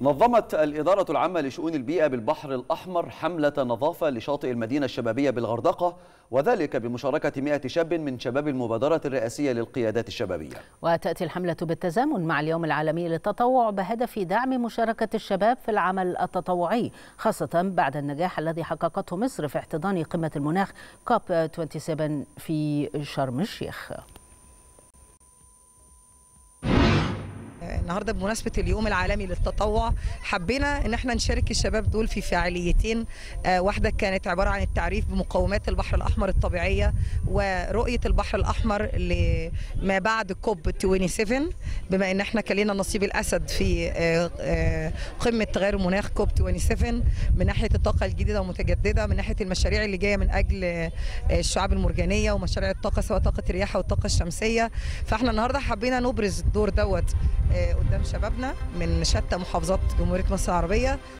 نظمت الإدارة العامة لشؤون البيئة بالبحر الأحمر حملة نظافة لشاطئ المدينة الشبابية بالغردقة، وذلك بمشاركة 100 شاب من شباب المبادرة الرئاسية للقيادات الشبابية. وتأتي الحملة بالتزامن مع اليوم العالمي للتطوع بهدف دعم مشاركة الشباب في العمل التطوعي، خاصة بعد النجاح الذي حققته مصر في احتضان قمة المناخ كوب 27 في شرم الشيخ. النهارده بمناسبه اليوم العالمي للتطوع حبينا ان احنا نشارك الشباب دول في فعاليتين، واحده كانت عباره عن التعريف بمقومات البحر الاحمر الطبيعيه ورؤيه البحر الاحمر لما بعد كوب 27، بما ان احنا كلينا نصيب الاسد في قمه تغير المناخ كوب 27 من ناحيه الطاقه الجديده والمتجدده، من ناحيه المشاريع اللي جايه من اجل الشعاب المرجانيه ومشاريع الطاقه سواء طاقه الرياح او الطاقه الشمسيه. فاحنا النهارده حبينا نبرز الدور دوت قدام شبابنا من شتى محافظات جمهورية مصر العربية